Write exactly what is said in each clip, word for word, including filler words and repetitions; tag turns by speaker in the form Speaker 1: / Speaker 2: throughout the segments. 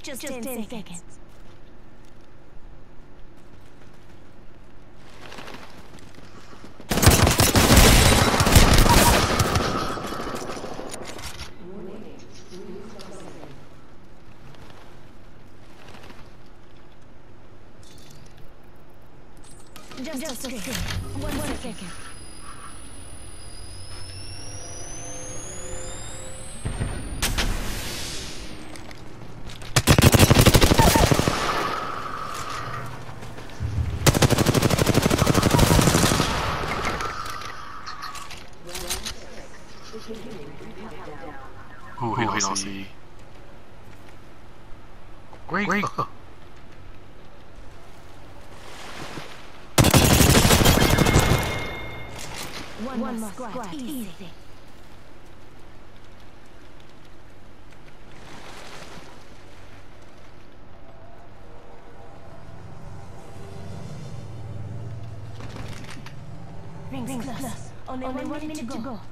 Speaker 1: Just, Just ten, ten seconds. seconds. Just, Just a second. One, one second. second.
Speaker 2: Ooh, he don't see. Where you go?
Speaker 1: One, One more squad. squad. Easy. Easy. Rings, Rings close. close. Only, Only one, one minute, minute to go. go.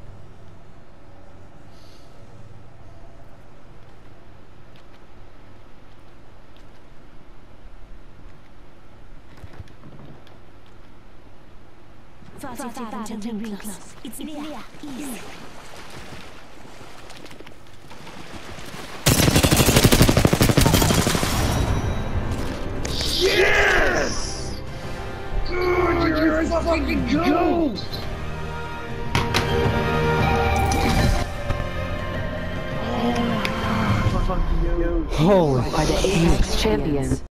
Speaker 1: forty-five until ring close. It's clear. Easy.
Speaker 3: Yes! Good, you're a fucking ghost!
Speaker 4: Hold by the Apex champion.